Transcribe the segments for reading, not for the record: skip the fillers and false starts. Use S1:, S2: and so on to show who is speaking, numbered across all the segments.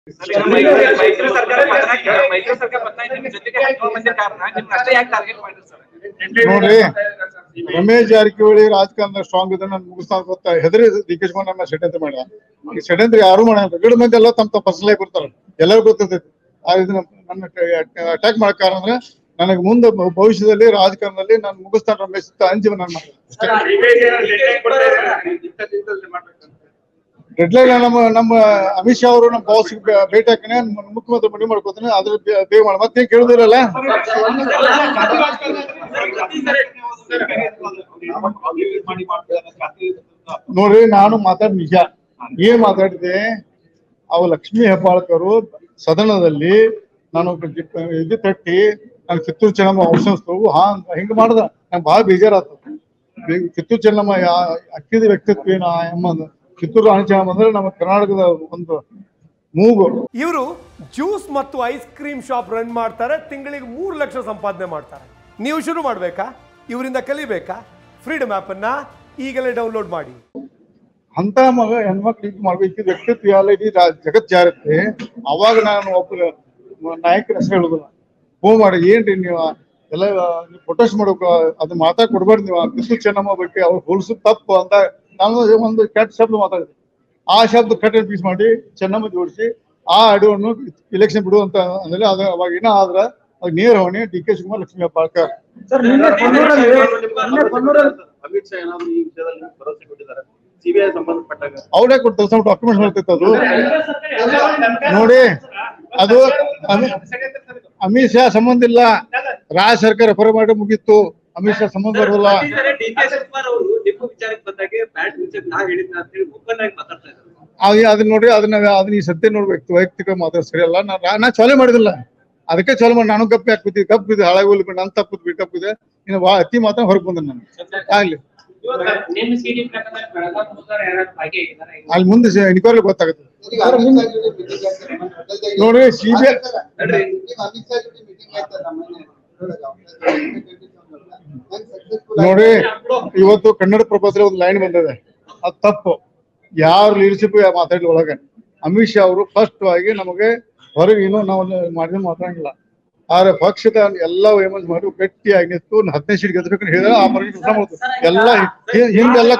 S1: ಮೈತ್ರಿ ಸರ್ಕಾರ ಜೊತೆಗೆ ಮಂದಿ ಕಾರಣ ನಿಮ್ಗೆ ಅಷ್ಟೇ ಯಾಕೆ ಟಾರ್ಗೆಟ್ ಮಾಡಿರಿ ಸರ್?
S2: ನೋಡ್ರಿ, ರಮೇಶ್ ಜಾರಕಿಹೊಳಿ ರಾಜಕಾರಣ ಸ್ಟ್ರಾಂಗ್ ಇದೆ, ನಾನು ಮುಗಿಸ್ತಾನ ಗೊತ್ತಾ ಹೆದರಿ ಡಿ.ಕೆ. ಶಿವಕುಮಾರ್ ನಮ್ಮ ಷಡ್ಯಂತ್ರ ಮಾಡಿದ. ಈ ಷಡ್ಯಂತ್ರ ಯಾರು ಮಾಡೋದು, ಗಿಡ ಮಂದಿ ಎಲ್ಲ ತಮ್ಮ ಪರ್ಸನಲ್ ಆಗಿ ಬರ್ತಾರೆ, ಎಲ್ಲರಿಗೂ ಗೊತ್ತಿರ್ತೈತಿ. ನನ್ನ ಅಟ್ಯಾಕ್ ಮಾಡೋ ಕಾರಣ ಅಂದ್ರೆ ನನಗೆ ಮುಂದೆ ಭವಿಷ್ಯದಲ್ಲಿ ರಾಜಕಾರಣದಲ್ಲಿ ನಾನು ಮುಗಿಸ್ತಾನ ರಮೇಶ್ ಅಂಜಿ ನಾನು ಡೆಡ್ಲೈನ್ ನಮ್ಮ ಅಮಿತ್ ಶಾ ಅವರು ನಮ್ಮ ಬಾಸ್ ಭೇಟಿ ಹಾಕಿನೇ ಮುಖ್ಯಮಂತ್ರಿ ಮನೆ ಮಾಡ್ಕೋತಾನೆ. ಅದ್ರ ಬೇಗ ಮಾಡಿ ಮತ್ತೆ ಕೇಳುದಿರಲ್ಲ. ನೋಡ್ರಿ, ನಾನು ಮಾತಾಡ್ ನಿಜ ಏನ್ ಮಾತಾಡಿದೆ. ಅವ ಲಕ್ಷ್ಮೀ ಹೆಬ್ಬಾಳ್ಕರು ಸದನದಲ್ಲಿ ನಾನು ಇದು ತಟ್ಟಿ ನಾನು ಕಿತ್ತೂರು ಚೆನ್ನಮ್ಮ ಔಷಧಿಸ್ತವು ಹಿಂಗ ಮಾಡ್ದ. ನಂಗೆ ಬಹಳ ಬೇಜಾರಾಯ್ತು. ಕಿತ್ತೂರು ಚೆನ್ನಮ್ಮ ಅಕ್ಕಿದ ವ್ಯಕ್ತಿತ್ವ ಏನ ಎಂಬ ಕಿತ್ತೂರು ರಾಣಿ ಚೆನ್ನಮ್ಮ ಅಂದ್ರೆ ನಮ್ಮ ಕರ್ನಾಟಕದ ಒಂದು ಮೂಗು.
S3: ಇವರು ಜ್ಯೂಸ್ ಮತ್ತು ಐಸ್ ಕ್ರೀಮ್ ಶಾಪ್ ರನ್ ಮಾಡ್ತಾರೆ, ತಿಂಗಳಿಗೆ 3 ಲಕ್ಷ ಸಂಪಾದನೆ ಮಾಡ್ತಾರೆ. ನೀವು ಶುರು ಮಾಡ್ಬೇಕಾ? ಇವರಿಂದ ಕಲಿಬೇಕಾ? ಫ್ರೀಡಮ್ ಆಪ್ ಅನ್ನ ಈಗಲೇ ಡೌನ್ಲೋಡ್ ಮಾಡಿ.
S2: ಅಂತ ಮಗ ಹೆಣ್ಮಕ್ಳು ಇದು ಮಾಡ್ಬೇಕು, ವ್ಯಕ್ತಿತ್ವ ಎಲ್ಲ ಇಡೀ ಜಗತ್ ಜಾರತ್ತೆ. ಅವಾಗ ನಾನು ಒಬ್ಬ ನಾಯಕರ ಹೆಸರು ಹೇಳುದಿಲ್ಲ. ಫೋನ್ ಮಾಡಿ ಏನ್ರಿ ನೀವು ಎಲ್ಲ ಪ್ರೊಟೆಸ್ಟ್ ಮಾಡ್ಬೇಕು, ಅದು ಮಾತಾ ಕೊಡ್ಬಾರ್ದು ನೀವು. ಕಿತ್ತೂರು ಚೆನ್ನಮ್ಮ ಬಗ್ಗೆ ಅವ್ರು ಹೋಲಿಸು ತಪ್ಪು ಅಂತ ನಾನು ಒಂದು ಕೆಟ್ಟ ಶಬ್ದ ಮಾತಾಡಿದೆ. ಆ ಶಬ್ದ ಕಟ್ ಅಂಡ್ ಪೀಸ್ ಮಾಡಿ ಚೆನ್ನಮ್ಮ ಜೋಡಿಸಿ ಆ ಅಡುವನ್ನು ಇಲೆಕ್ಷನ್ ಬಿಡು ಅಂತ ಅಂದ್ರೆ ಅದು ಅವಾಗ ಏನ ಆದ್ರ ಅವಾಗ ನೇರ ಹೊಣೆ ಡಿ.ಕೆ. ಶಿವಕುಮಾರ್, ಲಕ್ಷ್ಮೀ ಹೆಬ್ಬಾಳ್ಕರ್.
S1: ಅಮಿತ್ ಶಾ ಏನಾದ್ರು ಈ ವಿಷಯದಲ್ಲಿ ಭರವಸೆ ಕೊಟ್ಟಿದ್ದಾರೆ ಸಿಬಿಐ ಸಂಬಂಧಪಟ್ಟಾಗ?
S2: ಅವ್ರೇ ಕೊಟ್ಟು ಡಾಕ್ಯುಮೆಂಟ್ಸ್ ಮಾಡ್ತೈತೆ ಅದು. ನೋಡಿ, ಅದು ಅಮಿತ್ ಶಾ ಸಂಬಂಧ ಇಲ್ಲ. ರಾಜ್ಯ ಸರ್ಕಾರ ಹೊರ ಮಾಡಿ ಮುಗೀತು. ಅಮಿತ್ ಶಾ ಸಂಬಂಧ ಬರೋಲ್ಲ. ಅದನ್ನ ನೋಡ್ರಿ, ಅದನ್ನ ಈ ಸತ್ಯ ನೋಡ್ಬೇಕು. ವೈಯಕ್ತಿಕ ಮಾತ್ರ ಸರಿಯಲ್ಲ. ನಾ ಚಾಲೂ ಮಾಡಿದಿಲ್ಲ, ಅದಕ್ಕೆ ಚಾಲು ಮಾಡಿ ನಾನು ಗಪ್ಪಿ ಹಾಕ್ಬಿದ್ದೆ. ಗಪ್ಪಿದೆ ಹಾಳಾಗಿ ನಾನು ತಪ್ಪಿದೆ. ಇನ್ನು ಅತಿ ಮಾತ್ರ ಹೊರಗೆ ಬಂದ ನಾನು ಆಗ್ಲಿ. ಅಲ್ಲಿ ಮುಂದೆ ಎನ್ಕ್ವೈರಿ ಗೊತ್ತಾಗುತ್ತೆ ನೋಡ್ರಿ. ಸಿಬಿಐ ನೋಡಿ, ಇವತ್ತು ಕನ್ನಡ ಪ್ರಭದಲ್ಲಿ ಒಂದು ಲೈನ್ ಬಂದಿದೆ, ಅದು ತಪ್ಪು. ಯಾರು ಲೀಡರ್ಶಿಪ್ ಮಾತಾಡಿ ಒಳಗೆ ಅಮಿತ್ ಶಾ ಅವರು ಫಸ್ಟ್ ಆಗಿ ನಮಗೆ ಹೊರಗೆ ಇನ್ನೂ ನಾವು ಮಾಡಿದ್ರೆ ಮಾತಾಡಂಗಿಲ್ಲ. ಆದ್ರೆ ಪಕ್ಷದ ಎಲ್ಲ ವೈಮನ್ಸ್ ಮಾಡಿ ಗಟ್ಟಿಯಾಗಿ ನಿಂತು 15 ಸೀಟ್ ಗೆದ್ಬೇಕಂತ ಹೇಳಿದ್ರೆ ಆ ಮರ ಕೆಲಸ ಮಾಡುದು ಎಲ್ಲ ಹಿಂಗೆಲ್ಲ.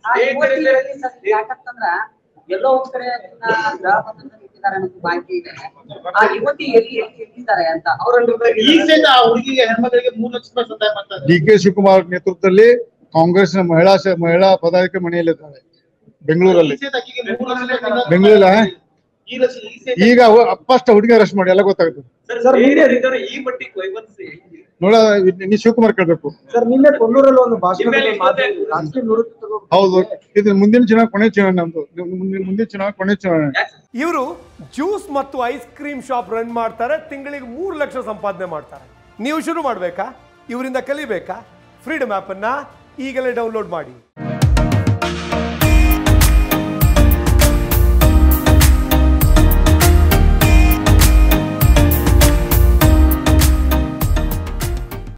S2: ಡಿ.ಕೆ. ಶಿವಕುಮಾರ್ ನೇತೃತ್ವದಲ್ಲಿ ಕಾಂಗ್ರೆಸ್ನ ಮಹಿಳಾ ಪದಾಧಿಕಾರಿ ಮನೆಯಲ್ಲಿದ್ದಾರೆ ಬೆಂಗಳೂರಲ್ಲಿ. ಈಗ ಫಸ್ಟ್ ಹುಡುಗಿ ಅರೆಸ್ಟ್ ಮಾಡಿ ಎಲ್ಲ ಗೊತ್ತಾಗುತ್ತೆ. ನೋಡ, ನೀ ಶಿವಕುಮಾರ್ ಕೇಳ್ಬೇಕು. ಹೌದು, ಇದು ಮುಂದಿನ ಚುನಾವಣೆ ಕೊನೆ ಚುನಾವಣೆ, ನಮ್ದು ಮುಂದಿನ ಚುನಾವಣೆ ಕೊನೆ ಚುನಾವಣೆ.
S3: ಇವರು ಜ್ಯೂಸ್ ಮತ್ತು ಐಸ್ ಕ್ರೀಮ್ ಶಾಪ್ ರನ್ ಮಾಡ್ತಾರೆ, ತಿಂಗಳಿಗೆ 3 ಲಕ್ಷ ಸಂಪಾದನೆ ಮಾಡ್ತಾರೆ. ನೀವು ಶುರು ಮಾಡ್ಬೇಕಾ? ಇವರಿಂದ ಕಲಿಬೇಕಾ? ಫ್ರೀಡಮ್ ಆಪ್ ಅನ್ನ ಈಗಲೇ ಡೌನ್ಲೋಡ್ ಮಾಡಿ.